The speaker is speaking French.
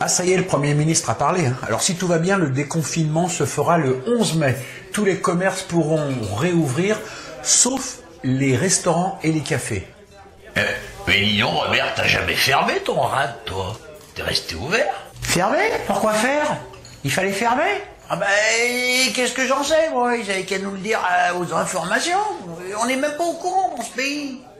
Ah, ça y est, le Premier ministre a parlé. Alors, si tout va bien, le déconfinement se fera le 11 mai. Tous les commerces pourront réouvrir, sauf les restaurants et les cafés. Mais dis donc, Robert, t'as jamais fermé ton rad, toi? T'es resté ouvert? Fermé? Pourquoi faire? Il fallait fermer? Ah ben, qu'est-ce que j'en sais, moi? Ils avaient qu'à nous le dire aux informations. On n'est même pas au courant dans ce pays.